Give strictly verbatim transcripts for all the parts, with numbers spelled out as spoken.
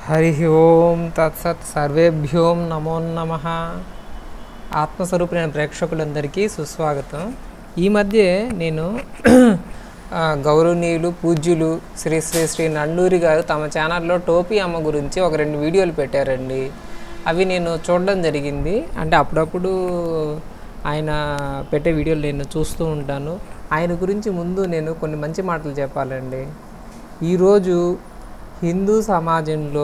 హరి ఓం తత్సత్ సర్వేభ్యో నమో నమః. ఆత్మస్వరూపులైన ప్రేక్షకులందరికీ సుస్వాగతం. ఈ మధ్య నేను గౌరవనీయులు పూజ్యులు శ్రీ శ్రీ శ్రీ నండూరి గారు తమ ఛానల్లో టోపీ అమ్మ గురించి ఒక రెండు వీడియోలు పెట్టారండి. అవి నేను చూడడం జరిగింది. అంటే అప్పుడప్పుడు ఆయన పెట్టే వీడియోలు నేను చూస్తూ ఉంటాను. ఆయన గురించి ముందు నేను కొన్ని మంచి మాటలు చెప్పాలండి. ఈరోజు హిందూ సమాజంలో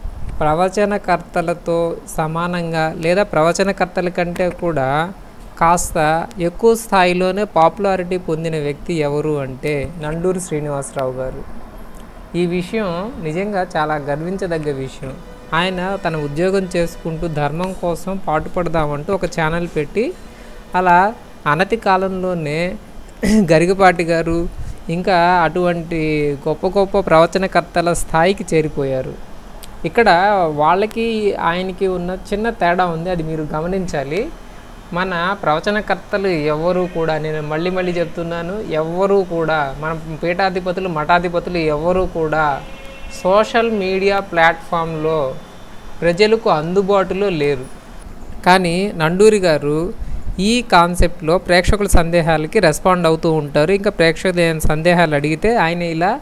ప్రవచనకర్తలతో సమానంగా లేదా ప్రవచనకర్తల కంటే కూడా కాస్త ఎక్కువ స్థాయిలోనే పాపులారిటీ పొందిన వ్యక్తి ఎవరు అంటే నండూరి శ్రీనివాసరావు గారు. ఈ విషయం నిజంగా చాలా గర్వించదగ్గ విషయం. ఆయన తన ఉద్యోగం చేసుకుంటూ ధర్మం కోసం పాటుపడదామంటూ ఒక ఛానల్ పెట్టి అలా అనతి కాలంలోనే గరికపాటి గారు ఇంకా అటువంటి గొప్ప గొప్ప ప్రవచనకర్తల స్థాయికి చేరిపోయారు. ఇక్కడ వాళ్ళకి ఆయనకి ఉన్న చిన్న తేడా ఉంది, అది మీరు గమనించాలి. మన ప్రవచనకర్తలు ఎవరు కూడా, నేను మళ్ళీ మళ్ళీ చెప్తున్నాను, ఎవరు కూడా మన పీఠాధిపతులు మఠాధిపతులు ఎవరు కూడా సోషల్ మీడియా ప్లాట్ఫామ్లో ప్రజలకు అందుబాటులో లేరు. కానీ నండూరి గారు ఈ కాన్సెప్ట్లో ప్రేక్షకుల సందేహాలకి రెస్పాండ్ అవుతూ ఉంటారు. ఇంకా ప్రేక్షకులు ఏమైనా సందేహాలు అడిగితే ఆయన ఇలా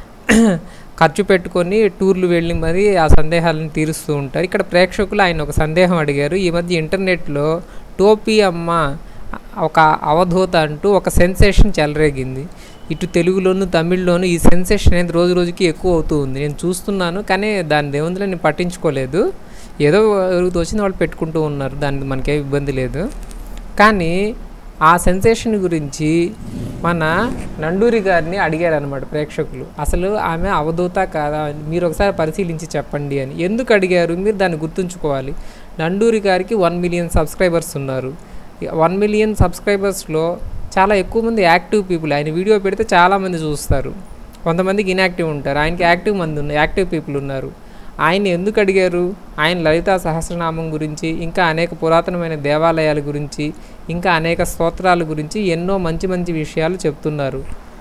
ఖర్చు పెట్టుకొని టూర్లు వెళ్ళి మరి ఆ సందేహాలను తీరుస్తూ ఉంటారు. ఇక్కడ ప్రేక్షకులు ఆయన ఒక సందేహం అడిగారు. ఈ మధ్య ఇంటర్నెట్లో టోపీ అమ్మ ఒక అవధూత అంటూ ఒక సెన్సేషన్ చెలరేగింది. ఇటు తెలుగులోను తమిళ్లోను ఈ సెన్సేషన్ అనేది రోజు రోజుకి ఎక్కువ అవుతూ ఉంది. నేను చూస్తున్నాను, కానీ దాని దేవుందులో నేను పట్టించుకోలేదు. ఏదో వచ్చిన వాళ్ళు పెట్టుకుంటూ ఉన్నారు, దానికి మనకేం ఇబ్బంది లేదు. కానీ ఆ సెన్సేషన్ గురించి మన నండూరి గారిని అడిగారు అనమాట ప్రేక్షకులు. అసలు ఆమె అవధూత కాదా, మీరు ఒకసారి పరిశీలించి చెప్పండి అని. ఎందుకు అడిగారు మీరు దాన్ని గుర్తుంచుకోవాలి. నండూరి గారికి వన్ మిలియన్ సబ్స్క్రైబర్స్ ఉన్నారు. వన్ మిలియన్ సబ్స్క్రైబర్స్లో చాలా ఎక్కువ మంది యాక్టివ్ పీపుల్. ఆయన వీడియో పెడితే చాలామంది చూస్తారు, కొంతమందికి ఇన్యాక్టివ్ ఉంటారు. ఆయనకి యాక్టివ్ మంది ఉన్నారు, యాక్టివ్ పీపుల్ ఉన్నారు. ఆయన ఎందుకు అడిగారు? ఆయన లలితా సహస్రనామం గురించి, ఇంకా అనేక పురాతనమైన దేవాలయాల గురించి, ఇంకా అనేక స్తోత్రాల గురించి ఎన్నో మంచి మంచి విషయాలు చెప్తున్నారు.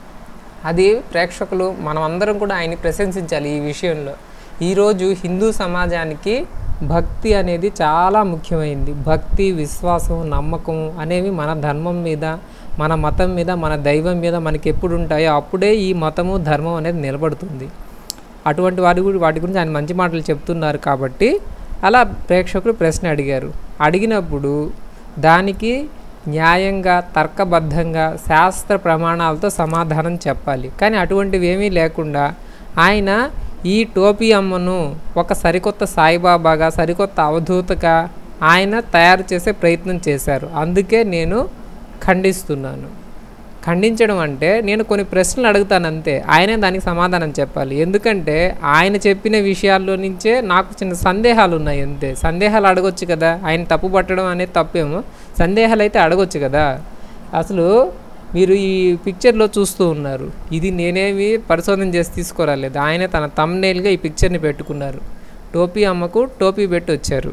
అది ప్రేక్షకులు మనం అందరం కూడా ఆయన్ని ప్రశంసించాలి ఈ విషయంలో. ఈరోజు హిందూ సమాజానికి భక్తి అనేది చాలా ముఖ్యమైంది. భక్తి, విశ్వాసం, నమ్మకం అనేవి మన ధర్మం మీద, మన మతం మీద, మన దైవం మీద మనకి ఎప్పుడు ఉంటాయో అప్పుడే ఈ మతము ధర్మం అనేది నిలబడుతుంది. అటువంటి వాటి గురించి వాటి గురించి ఆయన మంచి మాటలు చెప్తున్నారు కాబట్టి అలా ప్రేక్షకులు ప్రశ్న అడిగారు. అడిగినప్పుడు దానికి న్యాయంగా, తర్కబద్ధంగా, శాస్త్ర ప్రమాణాలతో సమాధానం చెప్పాలి. కానీ అటువంటివి ఏమీ లేకుండా ఆయన ఈ టోపీ అమ్మను ఒక సరికొత్త సాయిబాబాగా, సరికొత్త అవధూతగా ఆయన తయారు చేసే ప్రయత్నం చేశారు. అందుకే నేను ఖండిస్తున్నాను. ఖండించడం అంటే నేను కొన్ని ప్రశ్నలు అడుగుతాను అంతే, ఆయనే దానికి సమాధానం చెప్పాలి. ఎందుకంటే ఆయన చెప్పిన విషయాల్లో నుంచే నాకు చిన్న సందేహాలు ఉన్నాయి అంతే. సందేహాలు అడగొచ్చు కదా, ఆయన తప్పు పట్టడం అనేది తప్పేమో, సందేహాలు అయితే అడగొచ్చు కదా. అసలు మీరు ఈ పిక్చర్లో చూస్తూ ఉన్నారు, ఇది నేనేమి పరిశోధన చేసి తీసుకురాలేదు. ఆయన తన థంబ్నెయిల్గా ఈ పిక్చర్ని పెట్టుకున్నారు. టోపీ అమ్మకు టోపీ పెట్టి వచ్చారు.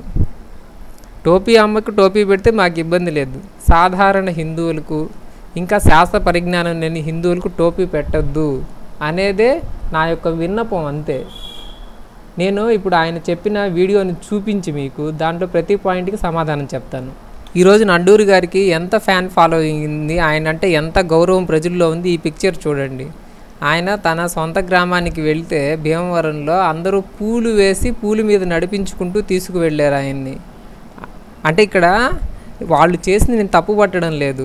టోపీ అమ్మకు టోపీ పెడితే మాకు ఇబ్బంది లేదు. సాధారణ హిందువులకు, ఇంకా శాస్త్ర పరిజ్ఞానం లేని హిందువులకు టోపీ పెట్టద్దు అనేదే నా యొక్క విన్నపం అంతే. నేను ఇప్పుడు ఆయన చెప్పిన వీడియోని చూపించి మీకు దాంట్లో ప్రతి పాయింట్కి సమాధానం చెప్తాను. ఈరోజు నండూరి గారికి ఎంత ఫ్యాన్ ఫాలోయింగ్ ఉంది, ఆయన అంటే ఎంత గౌరవం ప్రజల్లో ఉంది. ఈ పిక్చర్ చూడండి. ఆయన తన సొంత గ్రామానికి వెళ్తే భీమవరంలో అందరూ పూలు వేసి పూలు మీద నడిపించుకుంటూ తీసుకువెళ్ళారు ఆయన్ని. అంటే ఇక్కడ వాళ్ళు చేసింది నేను తప్పు పట్టడం లేదు.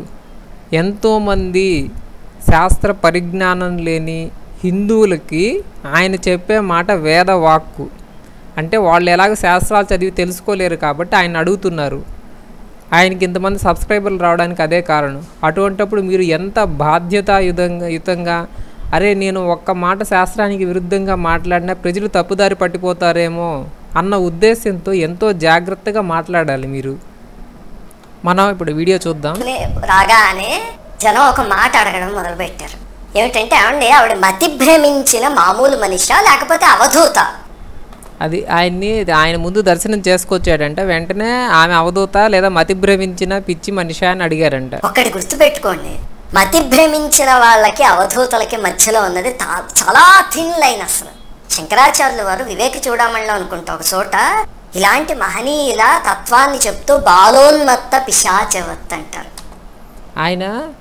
ఎంతోమంది శాస్త్ర పరిజ్ఞానం లేని హిందువులకి ఆయన చెప్పే మాట వేద వాక్కు. అంటే వాళ్ళు ఎలాగ శాస్త్రాలు చదివి తెలుసుకోలేరు కాబట్టి ఆయన అడుగుతున్నారు. ఆయనకి ఇంతమంది సబ్స్క్రైబర్లు రావడానికి అదే కారణం. అటువంటప్పుడు మీరు ఎంత బాధ్యతాయుతంగా యుతంగా అరే నేను ఒక్క మాట శాస్త్రానికి విరుద్ధంగా మాట్లాడినా ప్రజలు తప్పుదారి పట్టిపోతారేమో అన్న ఉద్దేశంతో ఎంతో జాగ్రత్తగా మాట్లాడాలి మీరు. మనం ఇప్పుడు వీడియో చూద్దాం. రాగానే జనం ఒక మాట అడగడం మొదలుపెట్టారు. ఏమిటంటే ఏమండి ఆవిడ మతి భ్రమించిన మామూలు మనిషా లేకపోతే అవధూత? అది ఆయన్ని ఆయన ముందు దర్శనం చేసుకొచ్చాడంట. వెంటనే ఆమె అవధూత లేదా మతి భ్రమించిన పిచ్చి మనిషి అని అడిగారంట. ఒక్కటి గుర్తుపెట్టుకోండి, మతి భ్రమించిన వాళ్ళకి అవధూతలకి మధ్యలో ఉన్నది చాలా థిన్ లైన్. అసలు శంకరాచార్యుల వారు వివేక చూడమణిలో అనుకుంటా ఒక చోట ఇలాంటి మహనీయుల తత్వాన్ని చెప్తూ బాలోన్మత్త పిశాచవత్ అంటారు. ఆయన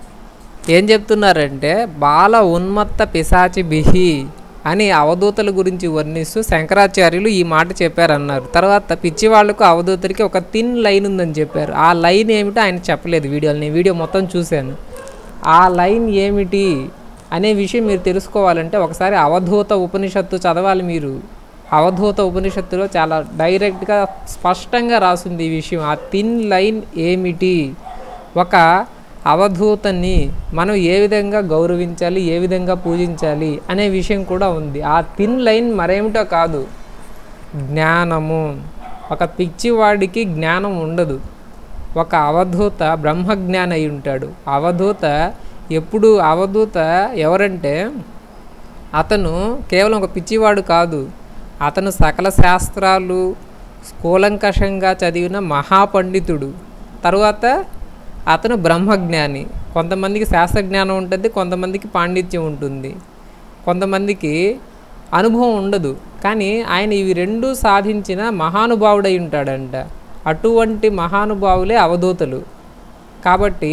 ఏం చెప్తున్నారంటే బాల ఉన్మత్త పిశాచి బిహి అని అవధూతల గురించి వర్ణిస్తూ శంకరాచార్యులు ఈ మాట చెప్పారన్నారు. తర్వాత పిచ్చి వాళ్లకు అవధూతలకి ఒక థిన్ లైన్ ఉందని చెప్పారు. ఆ లైన్ ఏమిటో ఆయన చెప్పలేదు వీడియోలో. నేను వీడియో మొత్తం చూశాను. ఆ లైన్ ఏమిటి అనే విషయం మీరు తెలుసుకోవాలంటే ఒకసారి అవధూత ఉపనిషత్తు చదవాలి మీరు. అవధూత ఉపనిషత్తులో చాలా డైరెక్ట్గా స్పష్టంగా రాసింది ఈ విషయం. ఆ థిన్ లైన్ ఏమిటి, ఒక అవధూతని మనం ఏ విధంగా గౌరవించాలి, ఏ విధంగా పూజించాలి అనే విషయం కూడా ఉంది. ఆ థిన్ లైన్ మరేమిటో కాదు, జ్ఞానము. ఒక పిచ్చివాడికి జ్ఞానం ఉండదు. ఒక అవధూత బ్రహ్మజ్ఞాని అయి ఉంటాడు. అవధూత ఎప్పుడు అవధూత ఎవరంటే అతను కేవలం ఒక పిచ్చివాడు కాదు, అతను సకల శాస్త్రాలు కూలంకషంగా చదివిన మహాపండితుడు. తరువాత అతను బ్రహ్మజ్ఞాని. కొంతమందికి శాస్త్రజ్ఞానం ఉంటుంది, కొంతమందికి పాండిత్యం ఉంటుంది, కొంతమందికి అనుభవం ఉండదు. కానీ ఆయన ఇవి రెండు సాధించిన మహానుభావుడై ఉంటాడంట. అటువంటి మహానుభావులే అవధూతలు. కాబట్టి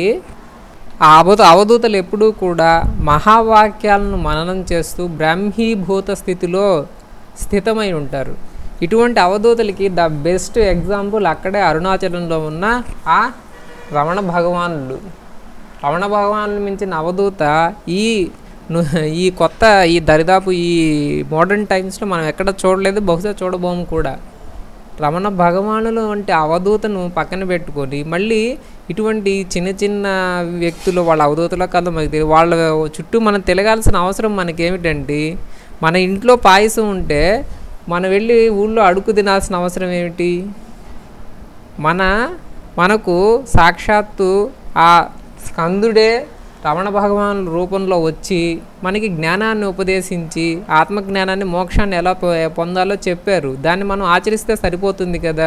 ఆ అవధ అవధూతలు ఎప్పుడూ కూడా మహావాక్యాలను మననం చేస్తూ బ్రహ్మీభూత స్థితిలో స్థితమై ఉంటారు. ఇటువంటి అవధూతలకి ద బెస్ట్ ఎగ్జాంపుల్ అక్కడే అరుణాచలంలో ఉన్న ఆ రమణ భగవానుడు. రమణ భగవాను మించిన అవధూత ఈ ఈ కొత్త ఈ దరిదాపు ఈ మోడర్న్ టైమ్స్లో మనం ఎక్కడ చూడలేదు, బహుశా చూడబోము కూడా. రమణ భగవానులు వంటి అవధూతను పక్కన పెట్టుకొని మళ్ళీ ఇటువంటి చిన్న చిన్న వ్యక్తులు వాళ్ళ అవధూతలో కాదు మనకి తెలియదు. వాళ్ళ చుట్టూ మనం తిరగాల్సిన అవసరం మనకేమిటంటే, మన ఇంట్లో పాయసం ఉంటే మనం వెళ్ళి ఊళ్ళో అడుగు తినాల్సిన అవసరం ఏమిటి? మన మనకు సాక్షాత్తు ఆ స్కందుడే రమణ భగవానుల రూపంలో వచ్చి మనకి జ్ఞానాన్ని ఉపదేశించి ఆత్మజ్ఞానాన్ని మోక్షాన్ని ఎలా పొందాలో చెప్పారు. దాన్ని మనం ఆచరిస్తే సరిపోతుంది కదా.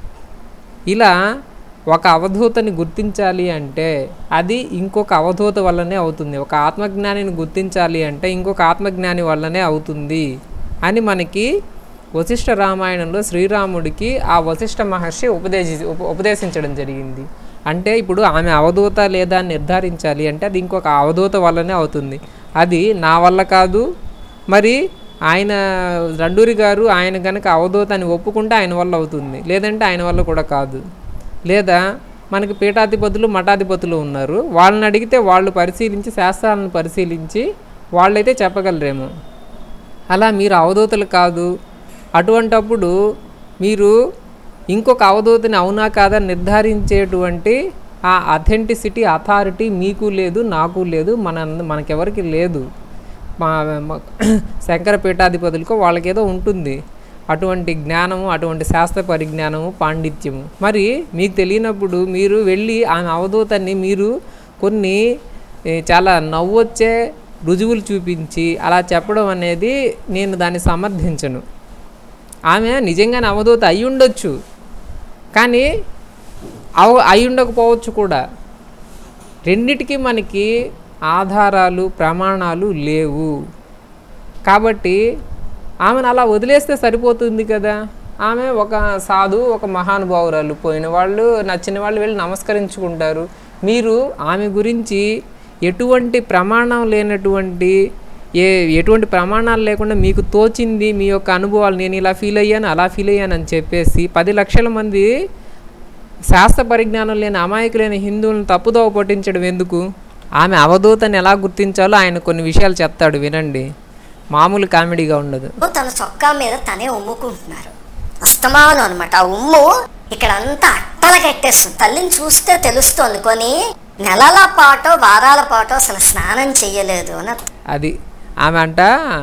ఇలా ఒక అవధూతని గుర్తించాలి అంటే అది ఇంకొక అవధూత వల్లనే అవుతుంది. ఒక ఆత్మజ్ఞానిని గుర్తించాలి అంటే ఇంకొక ఆత్మజ్ఞాని వల్లనే అవుతుంది అని మనకి వశిష్ఠ రామాయణంలో శ్రీరాముడికి ఆ వశిష్ఠ మహర్షి ఉపదేశి ఉపదేశించడం జరిగింది. అంటే ఇప్పుడు ఆమె అవధూత లేదా అని నిర్ధారించాలి అంటే అది ఇంకొక అవధూత వల్లనే అవుతుంది. అది నా వల్ల కాదు. మరి ఆయన రండూరి గారు ఆయన కనుక అవధూత అని ఒప్పుకుంటే ఆయన వల్ల అవుతుంది, లేదంటే ఆయన వల్ల కూడా కాదు. లేదా మనకి పీఠాధిపతులు మఠాధిపతులు ఉన్నారు, వాళ్ళని అడిగితే వాళ్ళు పరిశీలించి శాస్త్రాలను పరిశీలించి వాళ్ళైతే చెప్పగలరేమో. అలా మీరు అవధూతలు కాదు. అటువంటప్పుడు మీరు ఇంకొక అవధూతని అవునా కాదా నిర్ధారించేటువంటి ఆ అథెంటిసిటీ అథారిటీ మీకు లేదు, నాకు లేదు, మన మనకెవరికి లేదు. మా శంకర పీఠాధిపతులకు వాళ్ళకేదో ఉంటుంది అటువంటి జ్ఞానము, అటువంటి శాస్త్ర పరిజ్ఞానము, పాండిత్యము. మరి మీకు తెలియనప్పుడు మీరు వెళ్ళి ఆమె అవధూతని మీరు కొన్ని చాలా నవ్వొచ్చే రుజువులు చూపించి అలా చెప్పడం అనేది నేను దాన్ని సమర్థించను. ఆమె నిజంగానే అవధూత అయి ఉండొచ్చు, కానీ అవ అయి ఉండకపోవచ్చు కూడా. రెండిటికీ మనకి ఆధారాలు ప్రమాణాలు లేవు. కాబట్టి ఆమెను అలా వదిలేస్తే సరిపోతుంది కదా. ఆమె ఒక సాధు, ఒక మహానుభావురాలు, పోయిన వాళ్ళు నచ్చిన వాళ్ళు వెళ్ళి నమస్కరించుకుంటారు. మీరు ఆమె గురించి ఎటువంటి ప్రమాణం లేనటువంటి ఏ ఎటువంటి ప్రమాణాలు లేకుండా మీకు తోచింది మీ యొక్క అనుభవాలు, నేను ఇలా ఫీల్ అయ్యాను అలా ఫీల్ అయ్యాను అని చెప్పేసి పది లక్షల మంది శాస్త్ర పరిజ్ఞానం లేని అమాయకులైన హిందువులను తప్పుదోవ పట్టించడం ఎందుకు? ఆమె అవధూతని ఎలా గుర్తించాలో ఆయన కొన్ని విషయాలు చెప్తాడు, వినండి. మామూలు కామెడీగా ఉండదు. తన చొక్కా మీద తనే ఉమ్ముకుంటున్నారు అస్తమానం అనమాట. ఆ ఉమ్ము ఇక్కడ అంతా అట్టల కట్టేస్తుంది. తల్లిని చూస్తే తెలుస్తుంది కొని నెలల పాటో వారాల పాటో అసలు స్నానం చెయ్యలేదు అని. అది ఆమె అంట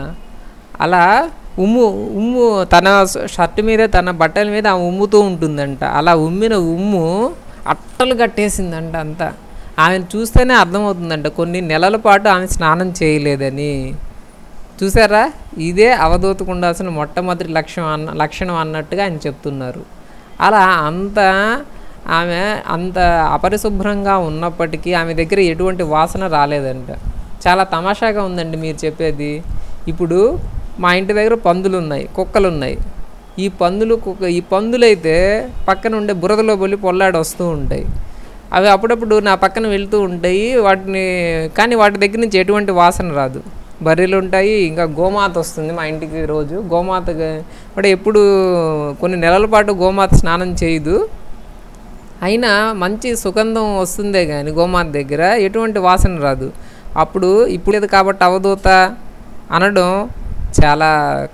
అలా ఉమ్ము ఉమ్ము తన షర్టు మీద తన బట్టల మీద ఆమె ఉమ్ముతూ ఉంటుందంట. అలా ఉమ్మిన ఉమ్ము అట్టలు కట్టేసిందంట అంతా. ఆమెను చూస్తేనే అర్థమవుతుందంట కొన్ని నెలల పాటు ఆమె స్నానం చేయలేదని. చూసారా, ఇదే అవధూతకు ఉండాల్సిన మొట్టమొదటి లక్ష్యం అన్న లక్షణం అన్నట్టుగా ఆయన చెప్తున్నారు. అలా అంత ఆమె అంత అపరిశుభ్రంగా ఉన్నప్పటికీ ఆమె దగ్గర ఎటువంటి వాసన రాలేదంట. చాలా తమాషాగా ఉందండి మీరు చెప్పేది. ఇప్పుడు మా ఇంటి దగ్గర పందులు ఉన్నాయి, కుక్కలు ఉన్నాయి. ఈ పందులు కుక్క ఈ పందులు అయితే పక్కన ఉండే బురదలో బొల్లి పొల్లాడి వస్తూ ఉంటాయి. అవి అప్పుడప్పుడు నా పక్కన వెళ్తూ ఉంటాయి. వాటిని కానీ వాటి దగ్గర నుంచి ఎటువంటి వాసన రాదు. బర్రెలు ఉంటాయి, ఇంకా గోమాత వస్తుంది మా ఇంటికి రోజు. గోమాత కూడా ఎప్పుడు కొన్ని నెలల పాటు గోమాత స్నానం చేయదు, అయినా మంచి సుగంధం వస్తుందే కానీ గోమాత దగ్గర ఎటువంటి వాసన రాదు. అప్పుడు ఇప్పుడు లేదు కాబట్టి అవధూత అనడం చాలా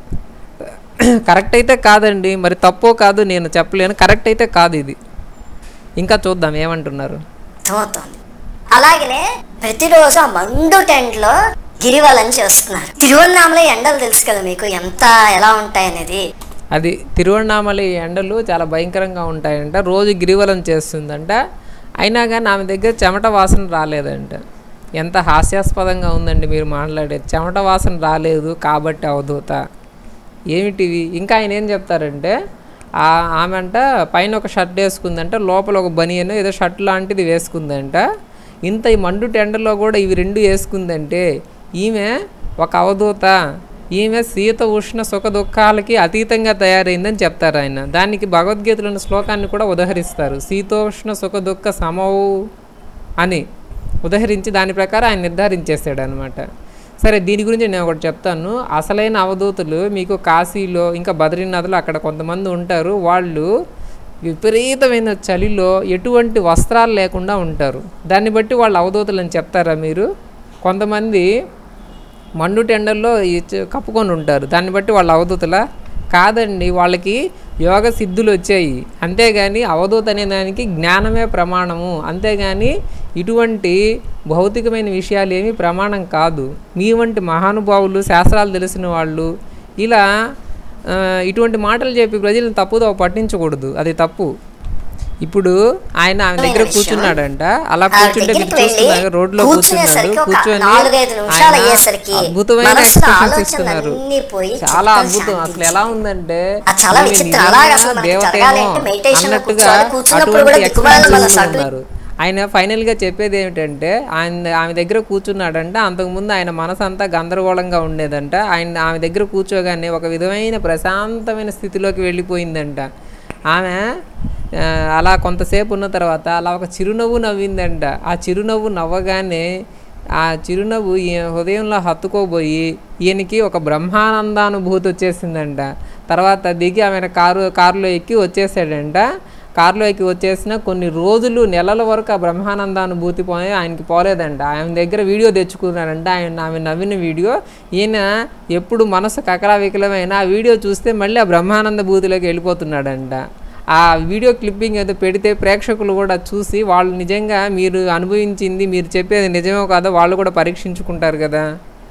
కరెక్ట్ అయితే కాదండి. మరి తప్పో కాదు నేను చెప్పలేను, కరెక్ట్ అయితే కాదు ఇది. ఇంకా చూద్దాం ఏమంటున్నారు. అలాగనే ప్రతిరోజు ఆ మండు టెంట్లో గిరివలం చేస్తున్నారు. తిరువన్నామలై ఎండలు తెలుసు కదా మీకు ఎంత ఎలా ఉంటాయనేది. అది తిరువన్నామలై ఎండలు చాలా భయంకరంగా ఉంటాయంట. రోజు గిరివలం చేస్తుందంట, అయినా కానీ ఆమె దగ్గర చెమట వాసన రాలేదంట. ఎంత హాస్యాస్పదంగా ఉందండి మీరు మాట్లాడేది. చెమట వాసన రాలేదు కాబట్టి అవధూత ఏమిటివి. ఇంకా ఆయన ఏం చెప్తారంటే ఆమె అంట పైన ఒక షర్ట్ వేసుకుందంట, లోపల ఒక బనియన్ ఏదో షర్ట్ లాంటిది వేసుకుందంట. ఇంత ఈ మండు టెండలో కూడా ఇవి రెండు వేసుకుందంటే ఈమె ఒక అవధూత. ఈమె శీత ఉష్ణ సుఖ దుఃఖాలకి అతీతంగా తయారైందని చెప్తారు ఆయన. దానికి భగవద్గీతలోని శ్లోకాన్ని కూడా ఉదహరిస్తారు. శీతోష్ణ సుఖ దుఃఖ సమవు అని ఉదహరించి దాని ప్రకారం ఆయన నిర్ధారించేస్తాడు అనమాట. సరే, దీని గురించి నేను ఒకటి చెప్తాను. అసలైన అవధూతలు మీకు కాశీలో ఇంకా బద్రీనాథ్లో అక్కడ కొంతమంది ఉంటారు. వాళ్ళు విపరీతమైన చలిలో ఎటువంటి వస్త్రాలు లేకుండా ఉంటారు. దాన్ని బట్టి వాళ్ళు అవధూతలు అని చెప్తారా మీరు? కొంతమంది మండు టెండల్లో కప్పుకొని ఉంటారు, దాన్ని బట్టి వాళ్ళు అవధూతలా? కాదండి, వాళ్ళకి యోగ సిద్ధులు వచ్చాయి. అంతేగాని అవధూత అనే దానికి జ్ఞానమే ప్రమాణము, అంతేగాని ఇటువంటి భౌతికమైన విషయాలు ఏమీ ప్రమాణం కాదు. మీ వంటి మహానుభావులు, శాస్త్రాలు తెలిసిన వాళ్ళు ఇలా ఇటువంటి మాటలు చెప్పి ప్రజలను తప్పుదో పట్టించకూడదు, అది తప్పు. ఇప్పుడు ఆయన ఆమె దగ్గర కూర్చున్నాడంట. అలా కూర్చుంటే మీరు చూస్తున్నారు, రోడ్లో కూర్చున్నాడు. కూర్చొని అద్భుతమైన ఎక్స్ప్రెషన్స్ ఇస్తున్నారు. చాలా అద్భుతం. అసలు ఎలా ఉందంటే దేవతేమో అన్నట్టుగా అటువంటి ఎక్స్ప్రెషన్స్ ఇస్తున్నారు. ఆయన ఫైనల్గా చెప్పేది ఏమిటంటే ఆయన ఆమె దగ్గర కూర్చున్నాడంట. అంతకుముందు ఆయన మనసు అంతా గందరగోళంగా ఉండేదంట. ఆయన ఆమె దగ్గర కూర్చోగానే ఒక విధమైన ప్రశాంతమైన స్థితిలోకి వెళ్ళిపోయిందంట. ఆమె అలా కొంతసేపు ఉన్న తర్వాత అలా ఒక చిరునవ్వు నవ్విందంట. ఆ చిరునవ్వు నవ్వగానే ఆ చిరునవ్వు ఈయన హృదయంలో హత్తుకోబోయి ఈయనకి ఒక బ్రహ్మానందానుభూతి వచ్చేసిందంట. తర్వాత దిగి ఆమె కారు కారులో ఎక్కి వచ్చేసాడంట. కారులో ఎక్కి వచ్చేసిన కొన్ని రోజులు, నెలల వరకు ఆ బ్రహ్మానందానుభూతి పోయి ఆయనకి పోలేదంట. ఆయన దగ్గర వీడియో తెచ్చుకున్నాడంట. ఆయన ఆమె నవ్విన వీడియో. ఈయన ఎప్పుడు మనసు కకరావికలమైన ఆ వీడియో చూస్తే మళ్ళీ ఆ బ్రహ్మానంద భూతిలోకి వెళ్ళిపోతున్నాడంట. ఆ వీడియో క్లిప్పింగ్ ఏదో పెడితే ప్రేక్షకులు కూడా చూసి వాళ్ళు నిజంగా మీరు అనుభవించింది, మీరు చెప్పేది నిజమో కాదో వాళ్ళు కూడా పరీక్షించుకుంటారు కదా.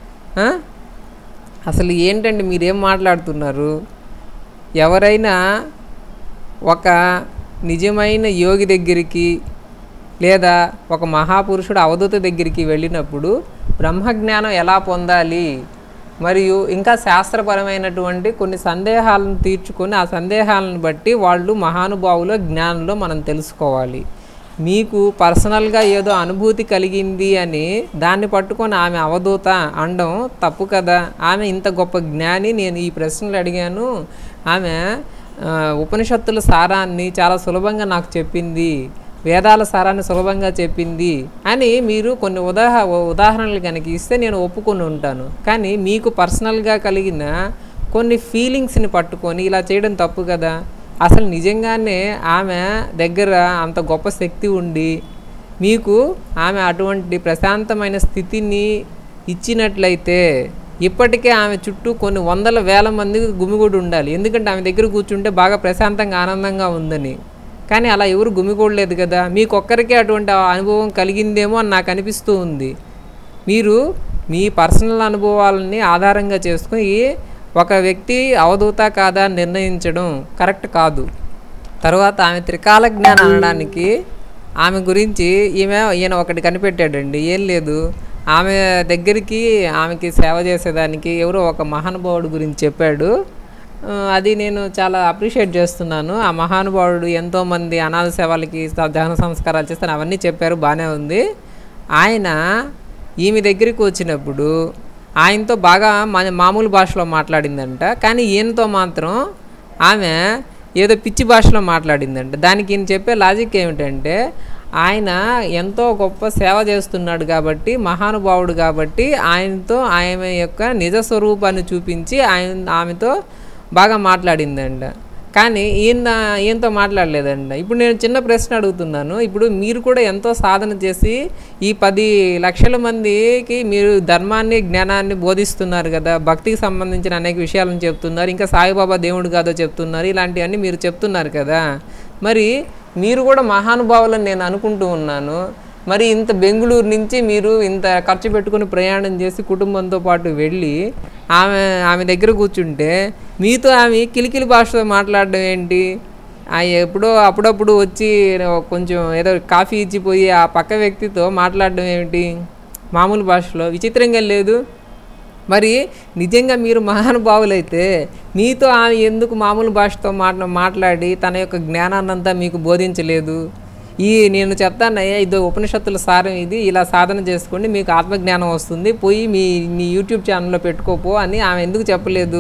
అసలు ఏంటండి మీరేం మాట్లాడుతున్నారు? ఎవరైనా ఒక నిజమైన యోగి దగ్గరికి లేదా ఒక మహాపురుషుడు అవధూత దగ్గరికి వెళ్ళినప్పుడు బ్రహ్మజ్ఞానం ఎలా పొందాలి, మరియు ఇంకా శాస్త్రపరమైనటువంటి కొన్ని సందేహాలను తీర్చుకొని ఆ సందేహాలను బట్టి వాళ్ళు మహానుభావుల జ్ఞానంలో మనం తెలుసుకోవాలి. మీకు పర్సనల్గా ఏదో అనుభూతి కలిగింది అని దాన్ని పట్టుకొని ఆమె అవధూత అనడం తప్పు కదా. ఆమె ఇంత గొప్ప జ్ఞాని, నేను ఈ ప్రశ్నలు అడిగాను, ఆమె ఉపనిషత్తుల సారాన్ని చాలా సులభంగా నాకు చెప్పింది, వేదాల సారాన్ని సులభంగా చెప్పింది అని మీరు కొన్ని ఉదాహ ఉదాహరణలు కనుక ఇస్తే నేను ఒప్పుకొని ఉంటాను. కానీ మీకు పర్సనల్గా కలిగిన కొన్ని ఫీలింగ్స్ని పట్టుకొని ఇలా చేయడం తప్పు కదా. అసలు నిజంగానే ఆమె దగ్గర అంత గొప్ప శక్తి ఉండి మీకు ఆమె అటువంటి ప్రశాంతమైన స్థితిని ఇచ్చినట్లయితే ఇప్పటికే ఆమె చుట్టూ కొన్ని వందల వేల మంది గుమిగూడి ఉండాలి. ఎందుకంటే ఆమె దగ్గర కూర్చుంటే బాగా ప్రశాంతంగా ఆనందంగా ఉందని. కానీ అలా ఎవరు గుమిగూడలేదు కదా. మీకు ఒక్కరికే అటువంటి అనుభవం కలిగిందేమో అని నాకు అనిపిస్తూ ఉంది. మీరు మీ పర్సనల్ అనుభవాలని ఆధారంగా చేసుకుని ఒక వ్యక్తి అవధూత కాదా నిర్ణయించడం కరెక్ట్ కాదు. తర్వాత ఆమె త్రికాల జ్ఞానం అనడానికి ఆమె గురించి ఈమె ఈయన ఒకటి కనిపెట్టాడండి. ఏం లేదు, ఆమె దగ్గరికి ఆమెకి సేవ చేసేదానికి ఎవరో ఒక మహానుభావుడు గురించి చెప్పాడు. అది నేను చాలా అప్రిషియేట్ చేస్తున్నాను. ఆ మహానుభావుడు ఎంతోమంది అనాథ సేవలకి దహన సంస్కారాలు చేస్తాను అవన్నీ చెప్పారు, బాగానే ఉంది. ఆయన ఈమె దగ్గరికి వచ్చినప్పుడు ఆయనతో బాగా మన మామూలు భాషలో మాట్లాడిందంట. కానీ ఈయనతో మాత్రం ఆమె ఏదో పిచ్చి భాషలో మాట్లాడిందంట. దానికి ఈయన చెప్పే లాజిక్ ఏమిటంటే, ఆయన ఎంతో గొప్ప సేవ చేస్తున్నాడు కాబట్టి, మహానుభావుడు కాబట్టి ఆయనతో ఆమె యొక్క నిజ స్వరూపాన్ని చూపించి ఆయన ఆమెతో బాగా మాట్లాడిందంట. కానీ ఈయన ఈయనతో మాట్లాడలేదంట. ఇప్పుడు నేను చిన్న ప్రశ్న అడుగుతున్నాను. ఇప్పుడు మీరు కూడా ఎంతో సాధన చేసి ఈ పది లక్షల మందికి మీరు ధర్మాన్ని జ్ఞానాన్ని బోధిస్తున్నారు కదా, భక్తికి సంబంధించిన అనేక విషయాలను చెప్తున్నారు, ఇంకా సాయిబాబా దేవుడు కాదో చెప్తున్నారు, ఇలాంటివన్నీ మీరు చెప్తున్నారు కదా. మరి మీరు కూడా మహానుభావులని నేను అనుకుంటూ ఉన్నాను. మరి ఇంత బెంగళూరు నుంచి మీరు ఇంత ఖర్చు పెట్టుకుని ప్రయాణం చేసి కుటుంబంతో పాటు వెళ్ళి ఆమె ఆమె దగ్గర కూర్చుంటే మీతో ఆమె కిలికిలి భాషతో మాట్లాడడం ఏంటి? ఎప్పుడో అప్పుడప్పుడు వచ్చి కొంచెం ఏదో కాఫీ ఇచ్చిపోయి ఆ పక్క వ్యక్తితో మాట్లాడడం ఏమిటి మామూలు భాషలో? విచిత్రంగా లేదు? మరి నిజంగా మీరు మహానుభావులైతే మీతో ఆమె ఎందుకు మామూలు భాషతో మాట్లా మాట్లాడి తన యొక్క జ్ఞానాన్నంతా మీకు బోధించలేదు? ఈ నేను చెప్తానయ్యా, ఇది ఉపనిషత్తుల సారం, ఇది ఇలా సాధన చేసుకోండి మీకు ఆత్మజ్ఞానం వస్తుంది, పోయి మీ నీ యూట్యూబ్ ఛానల్లో పెట్టుకోపో అని ఆమె ఎందుకు చెప్పలేదు?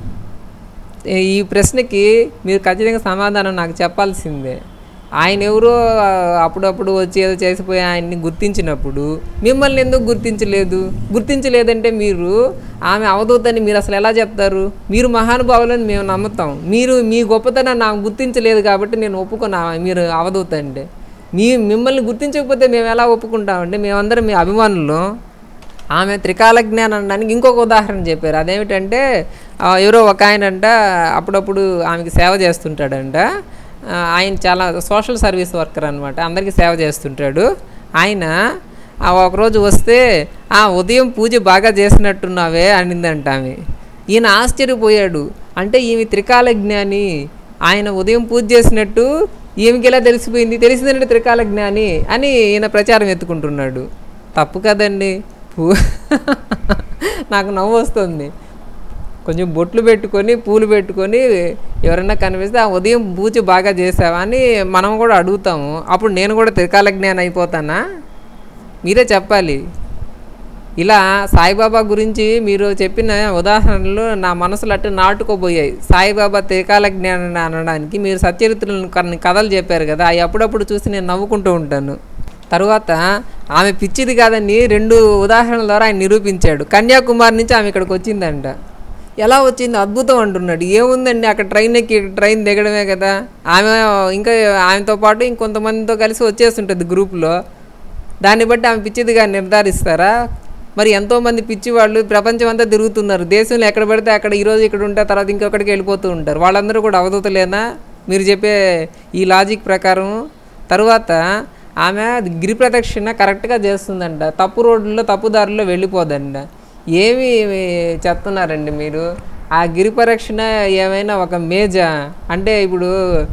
ఈ ప్రశ్నకి మీరు ఖచ్చితంగా సమాధానం నాకు చెప్పాల్సిందే. ఆయన ఎవరో అప్పుడప్పుడు వచ్చి ఏదో చేసిపోయి ఆయన్ని గుర్తించినప్పుడు మిమ్మల్ని ఎందుకు గుర్తించలేదు? గుర్తించలేదంటే మీరు ఆమె అవధూతని మీరు అసలు ఎలా చెప్తారు? మీరు మహానుభావులని మేము నమ్ముతాం, మీరు మీ గొప్పతనాన్ని నాకు గుర్తించలేదు కాబట్టి నేను ఒప్పుకున్నా మీరు అవధూత అంటే. మీ మిమ్మల్ని గుర్తించకపోతే మేము ఎలా ఒప్పుకుంటామంటే? మేమందరం మీ అభిమానులు. ఆమె త్రికాల జ్ఞానం అనడానికి ఇంకొక ఉదాహరణ చెప్పారు. అదేమిటంటే ఎవరో ఒక ఆయన అంట అప్పుడప్పుడు ఆమెకి సేవ చేస్తుంటాడంట. ఆయన చాలా సోషల్ సర్వీస్ వర్కర్ అనమాట, అందరికీ సేవ చేస్తుంటాడు. ఆయన ఒకరోజు వస్తే ఆ ఉదయం పూజ బాగా చేసినట్టున్నావే అనిందంట ఆమె. ఈయన ఆశ్చర్యపోయాడు. అంటే ఈమె త్రికాల జ్ఞాని, ఆయన ఉదయం పూజ చేసినట్టు ఈమెకి ఎలా తెలిసిపోయింది? తెలిసిందంటే త్రికాల జ్ఞాని అని ఈయన ప్రచారం ఎత్తుకుంటున్నాడు. తప్పు కదండి. నాకు నవ్వు వస్తుంది. కొంచెం బొట్లు పెట్టుకొని పూలు పెట్టుకొని ఎవరైనా కనిపిస్తే ఆ ఉదయం పూజ బాగా చేసావా అని మనం కూడా అడుగుతాము. అప్పుడు నేను కూడా త్రికాల జ్ఞానం అయిపోతానా? మీరే చెప్పాలి. ఇలా సాయిబాబా గురించి మీరు చెప్పిన ఉదాహరణలు నా మనసులో అట్టు నాటుకోబోయాయి. సాయిబాబా త్రికాల జ్ఞానాన్ని అనడానికి మీరు సచ్చరిత్రలను కొన్ని కథలు చెప్పారు కదా, అవి అప్పుడప్పుడు చూసి నేను నవ్వుకుంటూ ఉంటాను. తరువాత ఆమె పిచ్చిది కాదని రెండు ఉదాహరణల ద్వారా ఆయన నిరూపించాడు. కన్యాకుమారి నుంచి ఆమె ఇక్కడికి వచ్చిందంట. ఎలా వచ్చింది? అద్భుతం అంటున్నాడు. ఏముందండి అక్కడ ట్రైన్ ఎక్కి ట్రైన్ దిగడమే కదా. ఆమె ఇంకా ఆమెతో పాటు ఇంకొంతమందితో కలిసి వచ్చేస్తుంటుంది గ్రూప్లో. దాన్ని బట్టి ఆమె పిచ్చిదిగా నిర్ధారిస్తారా? మరి ఎంతోమంది పిచ్చి వాళ్ళు ప్రపంచం అంతా తిరుగుతున్నారు. దేశంలో ఎక్కడ పడితే అక్కడ ఈరోజు ఇక్కడ ఉంటారు, తర్వాత ఇంకొకటికి వెళ్ళిపోతూ ఉంటారు. వాళ్ళందరూ కూడా అవధూతలేనా మీరు చెప్పే ఈ లాజిక్ ప్రకారం? తరువాత ఆమె గిరి ప్రదక్షిణ కరెక్ట్గా చేస్తుందంట, తప్పు రోడ్లలో తప్పుదారుల్లో వెళ్ళిపోదంట. ఏమి చెప్తున్నారండి మీరు? ఆ గిరి ప్రదక్షిణ ఏమైనా ఒక మేజా? అంటే ఇప్పుడు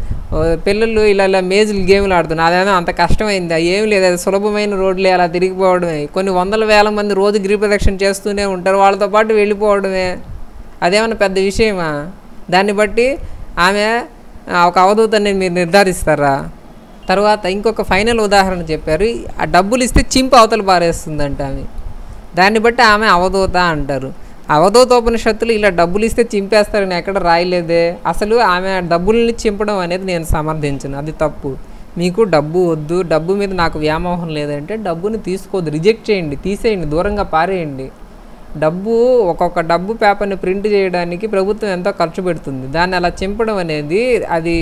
పిల్లలు ఇలా ఇలా మేజులు గేమ్లు ఆడుతున్నారు, అదేమో అంత కష్టమైందా? ఏమి లేదు, అది సులభమైన రోడ్లే, అలా తిరిగిపోవడమే. కొన్ని వందల వేల మంది రోజు గిరి ప్రదక్షిణ చేస్తూనే ఉంటారు, వాళ్ళతో పాటు వెళ్ళిపోవడమే. అదేమన్నా పెద్ద విషయమా? దాన్ని బట్టి ఆమె ఒక అవధూతని మీరు నిర్ధారిస్తారా? తర్వాత ఇంకొక ఫైనల్ ఉదాహరణ చెప్పారు. ఆ డబ్బులు ఇస్తే చింపు అవతల పారేస్తుందంట ఆమె. దాన్ని బట్టి ఆమె అవధూత అంటారు. అవధూతోపనిషత్తులు ఇలా డబ్బులు ఇస్తే చింపేస్తారని ఎక్కడ రాయలేదే. అసలు ఆమె డబ్బుల్ని చింపడం అనేది నేను సమర్థించను, అది తప్పు. మీకు డబ్బు వద్దు, డబ్బు మీద నాకు వ్యామోహం లేదంటే డబ్బుని తీసుకోవద్దు, రిజెక్ట్ చేయండి, తీసేయండి, దూరంగా పారేయండి. డబ్బు ఒక్కొక్క డబ్బు పేపర్ని ప్రింట్ చేయడానికి ప్రభుత్వం ఎంతో ఖర్చు పెడుతుంది. దాన్ని అలా చింపడం అనేది అది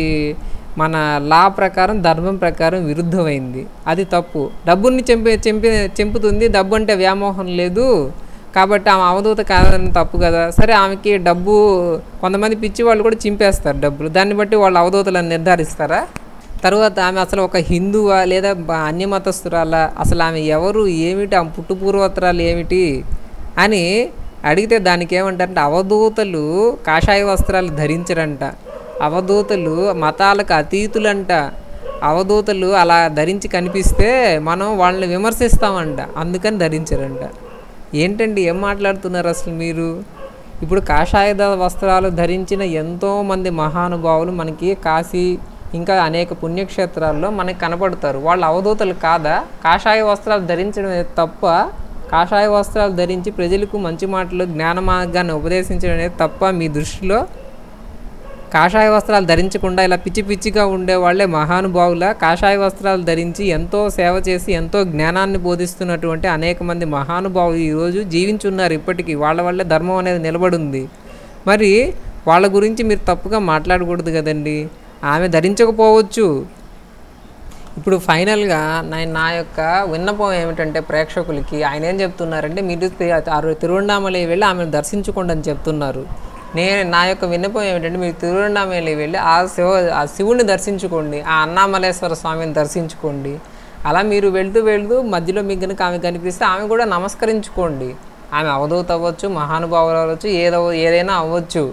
మన లా ప్రకారం ధర్మం ప్రకారం విరుద్ధమైంది, అది తప్పు. డబ్బుని చెంపి చెంపి చెంపుతుంది, డబ్బు అంటే వ్యామోహం లేదు కాబట్టి ఆమె అవధూత కాదని తప్పు కదా. సరే, ఆమెకి డబ్బు కొంతమంది పిచ్చి వాళ్ళు కూడా చింపేస్తారు డబ్బులు, దాన్ని బట్టి వాళ్ళు అవధూతలను నిర్ధారిస్తారా? తర్వాత ఆమె అసలు ఒక హిందువా లేదా అన్యమతస్తురాలా, అసలు ఆమె ఎవరు, ఏమిటి, ఆమె పుట్టుపూర్వోత్తరాలు ఏమిటి అని అడిగితే దానికి ఏమంటారంటే అవధూతలు కాషాయ వస్త్రాలు ధరించరంట, అవధూతలు మతాలకు అతీతులంట, అవధూతలు అలా ధరించి కనిపిస్తే మనం వాళ్ళని విమర్శిస్తామంట, అందుకని ధరించరంట. ఏంటండి ఏం మాట్లాడుతున్నారు అసలు మీరు? ఇప్పుడు కాషాయ వస్త్రాలు ధరించిన ఎంతోమంది మహానుభావులు మనకి కాశీ ఇంకా అనేక పుణ్యక్షేత్రాల్లో మనకి కనపడతారు. వాళ్ళు అవధూతలు కాదా? కాషాయ వస్త్రాలు ధరించడం తప్ప? కాషాయ వస్త్రాలు ధరించి ప్రజలకు మంచి మాటలు జ్ఞాన మార్గాన్ని ఉపదేశించడం అనేది తప్ప మీ దృష్టిలో? కాషాయ వస్త్రాలు ధరించకుండా ఇలా పిచ్చి పిచ్చిగా ఉండేవాళ్లే మహానుభావుల? కాషాయ వస్త్రాలు ధరించి ఎంతో సేవ చేసి ఎంతో జ్ఞానాన్ని బోధిస్తున్నటువంటి అనేక మంది మహానుభావులు ఈరోజు జీవించున్నారు. ఇప్పటికీ వాళ్ళ వల్లే ధర్మం అనేది నిలబడింది. మరి వాళ్ళ గురించి మీరు తప్పుగా మాట్లాడకూడదు కదండి. ఆమె ధరించకపోవచ్చు. ఇప్పుడు ఫైనల్గా నేను నా యొక్క విన్నపం ఏమిటంటే ప్రేక్షకులకి ఆయన ఏం చెప్తున్నారంటే, మీరు తిరువణ్ణామలై వెళ్ళి ఆమెను దర్శించుకోండి అని చెప్తున్నారు. నేను నా యొక్క విన్నపం ఏమిటంటే, మీరు తిరువణ్ణామలై వెళ్ళి ఆ శివ ఆ శివుని దర్శించుకోండి, ఆ అన్నామలేశ్వర స్వామిని దర్శించుకోండి. అలా మీరు వెళ్తూ వెళ్తూ మధ్యలో మీకు కనుక ఆమె కనిపిస్తే ఆమె కూడా నమస్కరించుకోండి. ఆమె అవధూత అవ్వచ్చు, మహానుభావులు అవ్వచ్చు, ఏదో ఏదైనా అవ్వచ్చు.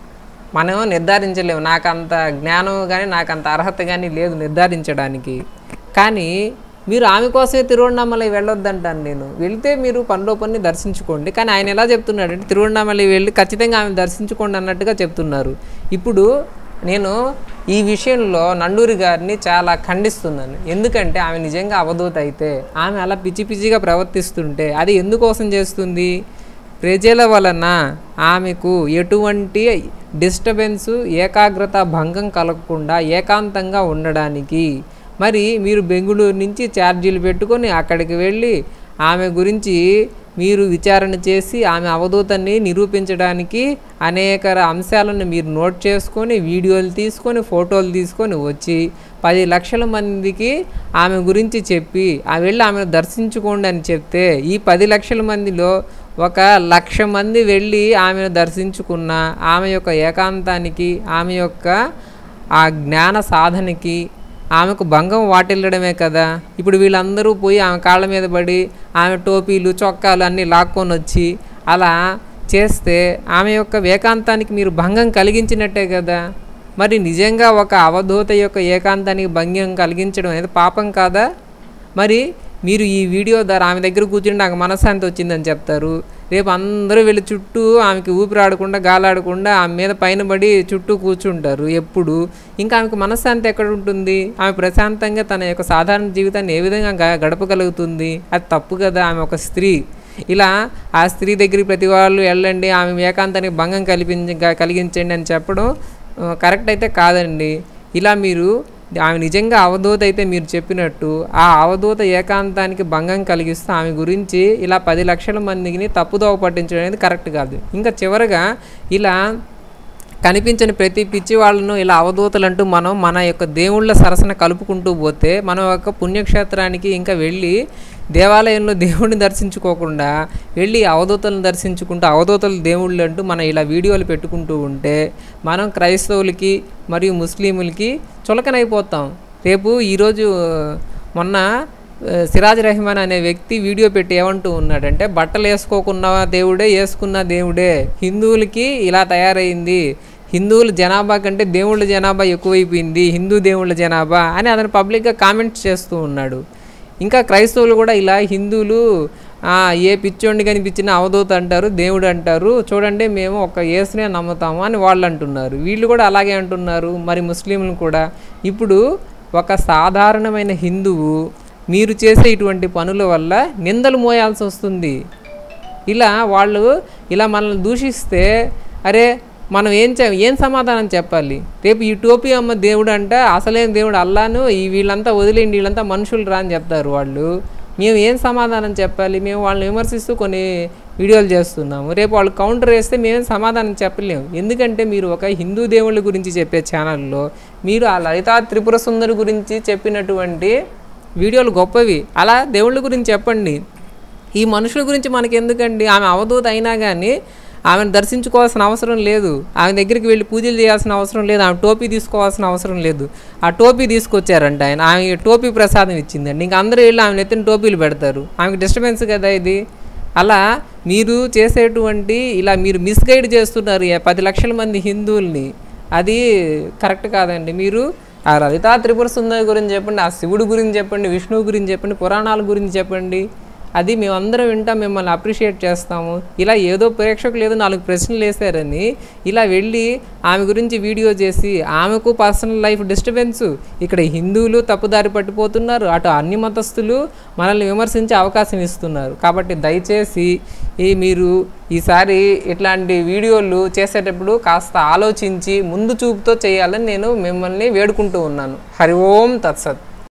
మనం నిర్ధారించలేము. నాకు అంత జ్ఞానం కానీ నాకు అంత అర్హత కానీ లేదు నిర్ధారించడానికి. కానీ మీరు ఆమె కోసమే తిరువణ్ణామలై వెళ్ళొద్దంటాను నేను. వెళ్తే మీరు పనిలో పని దర్శించుకోండి. కానీ ఆయన ఎలా చెప్తున్నాడంటే తిరువణ్ణామలై వెళ్ళి ఖచ్చితంగా ఆమె దర్శించుకోండి అన్నట్టుగా చెప్తున్నారు. ఇప్పుడు నేను ఈ విషయంలో నండూరి గారిని చాలా ఖండిస్తున్నాను. ఎందుకంటే ఆమె నిజంగా అవధూత అయితే ఆమె అలా పిచ్చి పిచ్చిగా ప్రవర్తిస్తుంటే అది ఎందుకోసం చేస్తుంది? ప్రజల వలన ఆమెకు ఎటువంటి డిస్టర్బెన్సు ఏకాగ్రత భంగం కలగకుండా ఏకాంతంగా ఉండడానికి. మరి మీరు బెంగుళూరు నుంచి ఛార్జీలు పెట్టుకొని అక్కడికి వెళ్ళి ఆమె గురించి మీరు విచారణ చేసి ఆమె అవధూతని నిరూపించడానికి అనేక అంశాలను మీరు నోట్ చేసుకొని వీడియోలు తీసుకొని ఫోటోలు తీసుకొని వచ్చి పది లక్షల మందికి ఆమె గురించి చెప్పి ఆ వెళ్ళి ఆమెను దర్శించుకోండి అని చెప్తే ఈ పది లక్షల మందిలో ఒక లక్ష మంది వెళ్ళి ఆమెను దర్శించుకున్న ఆమె యొక్క ఏకాంతానికి ఆమె యొక్క ఆ జ్ఞాన సాధనకి ఆమెకు భంగం వాటిల్లడమే కదా. ఇప్పుడు వీళ్ళందరూ పోయి ఆమె కాళ్ళ మీద పడి ఆమె టోపీలు చొక్కాలు అన్నీ లాక్కొని వచ్చి అలా చేస్తే ఆమె యొక్క ఏకాంతానికి మీరు భంగం కలిగించినట్టే కదా. మరి నిజంగా ఒక అవధూత యొక్క ఏకాంతానికి భంగం కలిగించడం అనేది పాపం కాదా? మరి మీరు ఈ వీడియో ద్వారా ఆమె దగ్గర కూర్చుని నాకు మనశ్శాంతి వచ్చిందని చెప్తారు. రేపు అందరూ వెళ్ళి చుట్టూ ఆమెకి ఊపిరాడకుండా గాలాడకుండా ఆమె మీద పైన పడి చుట్టూ కూర్చుంటారు ఎప్పుడు. ఇంకా ఆమెకు మనశ్శాంతి ఎక్కడ ఉంటుంది? ఆమె ప్రశాంతంగా తన యొక్క సాధారణ జీవితాన్ని ఏ విధంగా గడపగలుగుతుంది? అది తప్పు కదా. ఆమె ఒక స్త్రీ. ఇలా ఆ స్త్రీ దగ్గరికి ప్రతి వాళ్ళు వెళ్ళండి ఆమె ఏకాంతానికి భంగం కల్పించి కలిగించండి అని చెప్పడం కరెక్ట్ అయితే కాదండి. ఇలా మీరు ఆమె నిజంగా అవధూత అయితే మీరు చెప్పినట్టు ఆ అవధూత ఏకాంతానికి భంగం కలిగిస్తూ ఆమె గురించి ఇలా పది లక్షల మందిని తప్పుదోవ పట్టించడం అనేది కరెక్ట్ కాదు. ఇంకా చివరగా ఇలా కనిపించని ప్రతి పిచ్చి వాళ్ళను ఇలా అవధూతలంటూ మనం మన యొక్క దేవుళ్ళ సరసన కలుపుకుంటూ పోతే మన యొక్క పుణ్యక్షేత్రానికి ఇంకా వెళ్ళి దేవాలయంలో దేవుడిని దర్శించుకోకుండా వెళ్ళి అవధూతలను దర్శించుకుంటూ అవధూతలు దేవుళ్ళు అంటూ మనం ఇలా వీడియోలు పెట్టుకుంటూ ఉంటే మనం క్రైస్తవులకి మరియు ముస్లింలకి చులకనైపోతాం. రేపు ఈరోజు మొన్న సిరాజ్ రెహమాన్ అనే వ్యక్తి వీడియో పెట్టి ఏమంటూ ఉన్నాడంటే, బట్టలు వేసుకోకున్న దేవుడే వేసుకున్న దేవుడే, హిందువులకి ఇలా తయారైంది, హిందువుల జనాభా కంటే దేవుళ్ళ జనాభా ఎక్కువైపోయింది, హిందూ దేవుళ్ళ జనాభా అని అతను పబ్లిక్గా కామెంట్స్ చేస్తూ ఉన్నాడు. ఇంకా క్రైస్తవులు కూడా ఇలా హిందువులు ఏ పిచ్చోడిని కనిపించినా అవధూత అంటారు, దేవుడు అంటారు, చూడండి మేము ఒక యేసునే నమ్ముతాము అని వాళ్ళు అంటున్నారు. వీళ్ళు కూడా అలాగే అంటున్నారు. మరి ముస్లింలు కూడా ఇప్పుడు ఒక సాధారణమైన హిందువు మీరు చేసే ఇటువంటి పనుల వల్ల నిందలు మోయాల్సి వస్తుంది. ఇలా వాళ్ళు ఇలా మనల్ని దూషిస్తే అరే మనం ఏం చే ఏం సమాధానం చెప్పాలి? రేపు ఈ టోపీ అమ్మ దేవుడు అంట, అసలేం దేవుడు అల్లాను, ఈ వీళ్ళంతా వదిలేండి, వీళ్ళంతా మనుషులు రా అని చెప్తారు వాళ్ళు. మేము ఏం సమాధానం చెప్పాలి? మేము వాళ్ళని విమర్శిస్తూ కొన్ని వీడియోలు చేస్తున్నాము. రేపు వాళ్ళు కౌంటర్ వేస్తే మేమేం సమాధానం చెప్పలేము. ఎందుకంటే మీరు ఒక హిందూ దేవుళ్ళ గురించి చెప్పే ఛానల్లో మీరు ఆ లలితా త్రిపుర సుందరి గురించి చెప్పినటువంటి వీడియోలు గొప్పవి. అలా దేవుళ్ళ గురించి చెప్పండి. ఈ మనుషుల గురించి మనకి ఎందుకండి? ఆమె అవధూత అయినా కానీ ఆమెను దర్శించుకోవాల్సిన అవసరం లేదు, ఆమె దగ్గరికి వెళ్ళి పూజలు చేయాల్సిన అవసరం లేదు, ఆమె టోపీ తీసుకోవాల్సిన అవసరం లేదు. ఆ టోపీ తీసుకొచ్చారంట ఆయన, ఆమె టోపీ ప్రసాదం ఇచ్చిందండి. ఇంకా అందరూ వెళ్ళి ఆమె నెత్తిన టోపీలు పెడతారు. ఆమెకు డిస్టర్బెన్స్ కదా ఇది. అలా మీరు చేసేటువంటి ఇలా మీరు మిస్గైడ్ చేస్తున్నారు పది లక్షల మంది హిందువుల్ని. అది కరెక్ట్ కాదండి. మీరు ఆ లలితా త్రిపుర సుందరి గురించి చెప్పండి, ఆ శివుడి గురించి చెప్పండి, విష్ణువు గురించి చెప్పండి, పురాణాల గురించి చెప్పండి. అది మేమందరం వింటాం, మిమ్మల్ని అప్రిషియేట్ చేస్తాము. ఇలా ఏదో ప్రేక్షకులు ఏదో నాలుగు ప్రశ్నలు వేశారని ఇలా వెళ్ళి ఆమె గురించి వీడియో చేసి ఆమెకు పర్సనల్ లైఫ్ డిస్టర్బెన్సు. ఇక్కడ హిందువులు తప్పుదారి పట్టిపోతున్నారు, అటు అన్ని మతస్థులు మనల్ని విమర్శించే అవకాశం ఇస్తున్నారు. కాబట్టి దయచేసి ఈ మీరు ఈసారి ఇట్లాంటి వీడియోలు చేసేటప్పుడు కాస్త ఆలోచించి ముందు చూపుతో చేయాలని నేను మిమ్మల్ని వేడుకుంటూ ఉన్నాను. హరి ఓం తత్సత్.